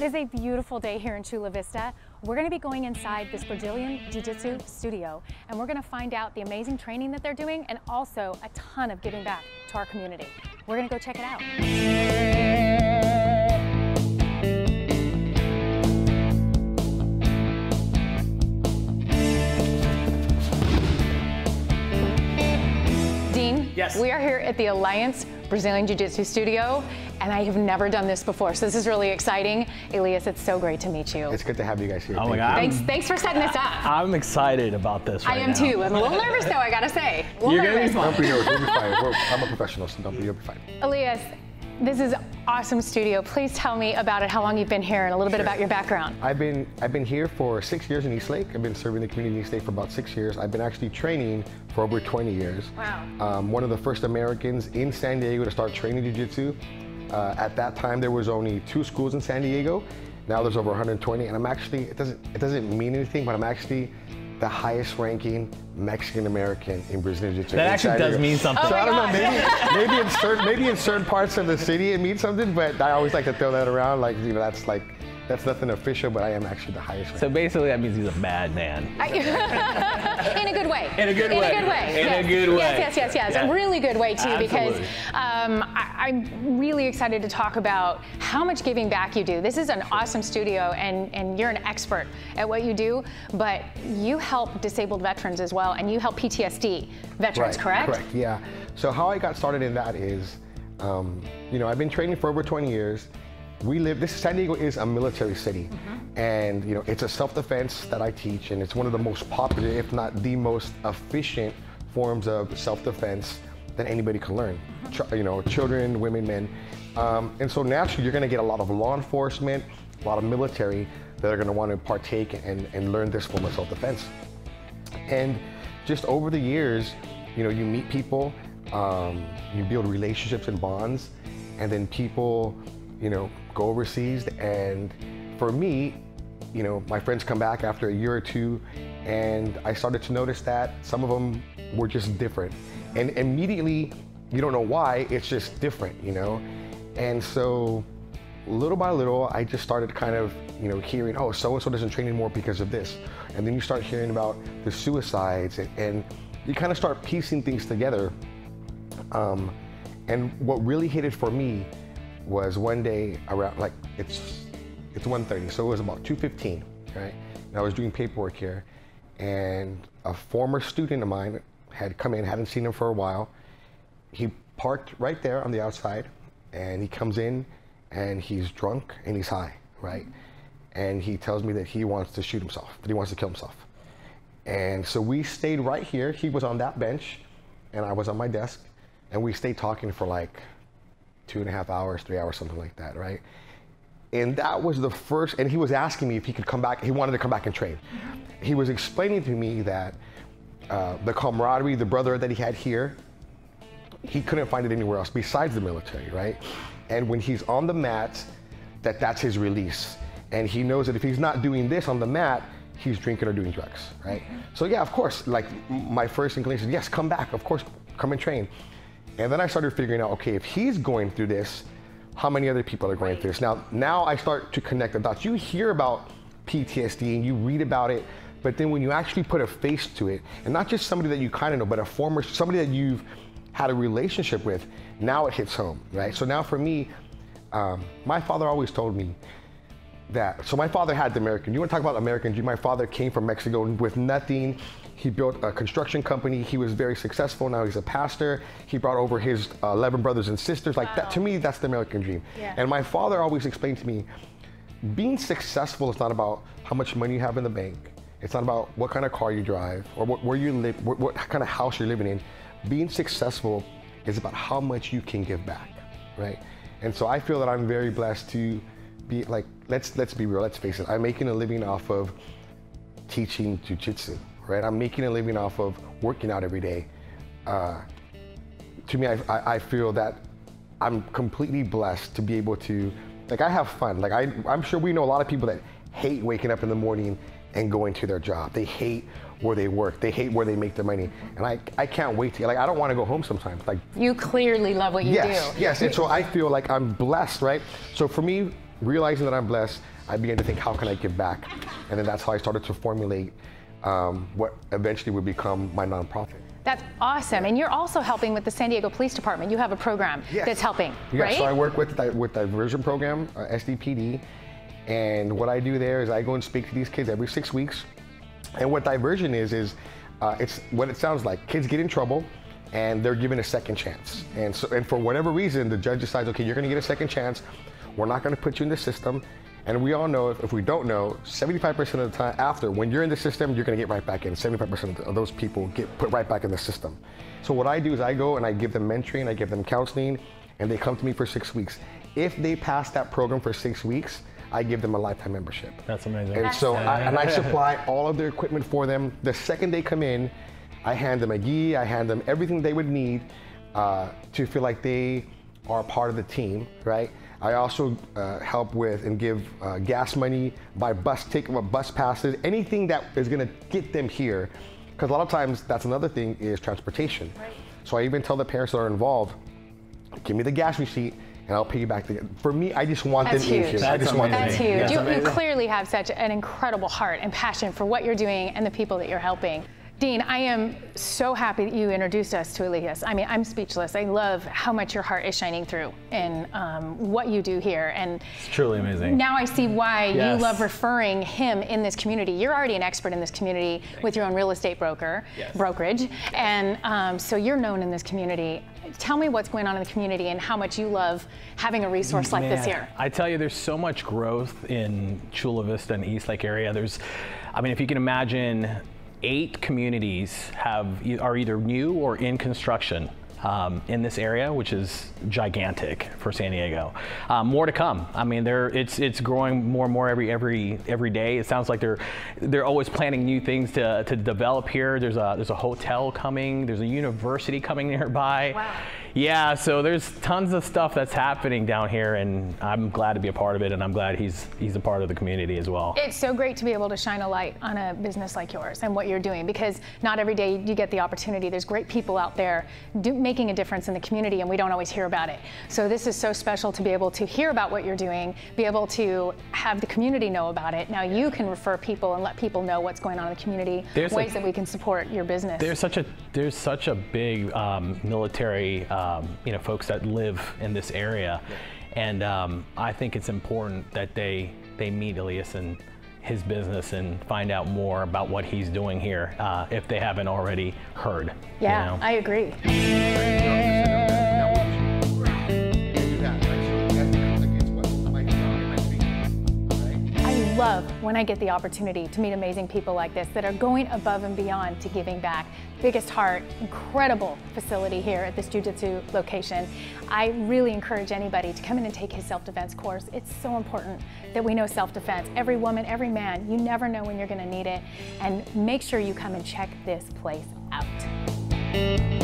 is a beautiful day here in Chula Vista. We're going to be going inside this Brazilian Jiu-Jitsu studio, and we're going to find out the amazing training that they're doing and also a ton of giving back to our community. We're going to go check it out. Dean, yes. We are here at the Alliance Brazilian Jiu-Jitsu studio, and I have never done this before, so this is really exciting. Elias, it's so great to meet you. It's good to have you guys here. Oh my God. Thanks for setting this up. I'm excited about this right now. I am too. I'm a little nervous though, I gotta say. You're gonna be fine. Don't be nervous, we'll be fine. I'm a professional, so you'll be fine. Elias, this is awesome studio. Please tell me about it, how long you've been here, and a little bit about your background. I've been here for 6 years in Eastlake. I've been serving the community in Eastlake for about 6 years. I've been actually training for over 20 years. Wow. One of the first Americans in San Diego to start training Jiu-Jitsu. At that time, there was only 2 schools in San Diego. Now there's over 120, and I'm actually, it doesn't mean anything, but I'm actually the highest ranking Mexican American in Brazilian Jiu-Jitsu. That actually does mean something. Oh So I don't God. know, maybe in certain parts of the city it means something, but I always like to throw that around, like, you know, that's nothing official, but I am actually the highest ranking. So basically that means he's a bad man. In a good way. In a good way. In a good way. In yes. a good way. Yes. Yeah. A really good way too, Absolutely. because I'm really excited to talk about how much giving back you do. This is an awesome studio, and you're an expert at what you do, but you help disabled veterans as well, and you help PTSD veterans, correct? Correct, yeah. So how I got started in that is, you know, I've been training for over 20 years. San Diego is a military city, and you know, it's a self-defense that I teach, and it's one of the most popular, if not the most efficient forms of self-defense that anybody can learn. You know, children, women, men. And so naturally, you're gonna get a lot of law enforcement, a lot of military that are gonna wanna partake and learn this form of self-defense. And just over the years, you know, you meet people, you build relationships and bonds, and then people, you know, go overseas. And for me, you know, my friends come back after a year or two, and I started to notice that some of them were just different. And immediately, you don't know why, it's just different, you know? And so little by little, I just started kind of, you know, hearing, oh, so-and-so doesn't train anymore because of this. And then you start hearing about the suicides, and you kind of start piecing things together. And what really hit it for me was one day around, like, it's 1:30, so it was about 2:15, right? And I was doing paperwork here, and a former student of mine had come in, hadn't seen him for a while. He parked right there on the outside, and he comes in, and he's drunk and he's high, right? And he tells me that he wants to shoot himself, that he wants to kill himself. And so we stayed right here. He was on that bench, and I was on my desk, and we stayed talking for like 2.5 hours, 3 hours, something like that, right? And that was the first, and he was asking me if he could come back, he wanted to come back and train. He was explaining to me that the camaraderie, the brotherhood that he had here, he couldn't find it anywhere else besides the military, right? And when he's on the mat, that's his release. And he knows that if he's not doing this on the mat, he's drinking or doing drugs, right? So yeah, of course, like my first inclination, yes, come back, of course, come and train. And then I started figuring out, okay, if he's going through this, how many other people are going through this? Now I start to connect the dots. You hear about PTSD and you read about it, but then when you actually put a face to it, and not just somebody that you kind of know, but somebody that you've had a relationship with, now it hits home, right? So now for me, my father always told me that, so my father had the American, you want to talk about American dream? My father came from Mexico with nothing. He built a construction company. He was very successful. Now he's a pastor. He brought over his 11 brothers and sisters. Like that, to me, that's the American dream. Yeah. And my father always explained to me, being successful is not about how much money you have in the bank. It's not about what kind of car you drive or where you live, what kind of house you're living in. Being successful is about how much you can give back, right? And so I feel that I'm very blessed to be like, let's be real, let's face it. I'm making a living off of teaching jiu-jitsu. Right? I'm making a living off of working out every day. To me, I feel that I'm completely blessed to be able to, like, I have fun. Like, I'm sure we know a lot of people that hate waking up in the morning and going to their job. They hate where they work. They hate where they make their money. And I can't wait to, like, I don't want to go home sometimes. Like, you clearly love what you do. Yes, and so I feel like I'm blessed, right? So for me, realizing that I'm blessed, I began to think, how can I give back? And then that's how I started to formulate what eventually would become my nonprofit. That's awesome. And you're also helping with the San Diego Police Department. You have a program that's helping, right? So I work with Diversion Program, SDPD. And what I do there is I go and speak to these kids every 6 weeks. And what diversion is it's what it sounds like. Kids get in trouble and they're given a second chance. And for whatever reason, the judge decides, okay, you're gonna get a second chance. We're not gonna put you in the system. And we all know, if we don't know, 75% of the time when you're in the system, you're gonna get right back in. 75% of those people get put right back in the system. So what I do is I go and I give them mentoring, I give them counseling, and they come to me for 6 weeks. If they pass that program for 6 weeks, I give them a lifetime membership. That's amazing. And so I supply all of their equipment for them. The second they come in, I hand them a gi, I hand them everything they would need to feel like they are part of the team, right? I also help with and give gas money, buy bus passes, anything that is gonna get them here. Because a lot of times, that's another thing, is transportation. Right. So I even tell the parents that are involved, give me the gas receipt, and I'll pay you back. For me, I just want them in here. That's huge. You clearly have such an incredible heart and passion for what you're doing and the people that you're helping. Dean, I am so happy that you introduced us to Elias. I mean, I'm speechless. I love how much your heart is shining through in what you do here. And it's truly amazing. Now I see why you love referring him in this community. You're already an expert in this community with your own real estate brokerage. And so you're known in this community. Tell me what's going on in the community and how much you love having a resource like this here. I tell you, there's so much growth in Chula Vista and Eastlake area. I mean, if you can imagine, 8 communities are either new or in construction in this area, which is gigantic for San Diego. More to come. I mean, it's growing more and more every day. It sounds like they're always planning new things to develop here. There's a hotel coming. There's a university coming nearby. Wow. Yeah, so there's tons of stuff that's happening down here, and I'm glad to be a part of it, and I'm glad he's a part of the community as well. It's so great to be able to shine a light on a business like yours and what you're doing, because not every day you get the opportunity. There's great people out there making a difference in the community, and we don't always hear about it. So this is so special to be able to hear about what you're doing, be able to have the community know about it. Now you can refer people and let people know what's going on in the community, ways that we can support your business. There's such a big military folks that live in this area, and I think it's important that they meet Elias and his business and find out more about what he's doing here if they haven't already heard. Yeah, I agree. I love when I get the opportunity to meet amazing people like this that are going above and beyond to giving back. Biggest heart, incredible facility here at this jiu-jitsu location. I really encourage anybody to come in and take his self-defense course. It's so important that we know self-defense. Every woman, every man, you never know when you're gonna need it. And make sure you come and check this place out.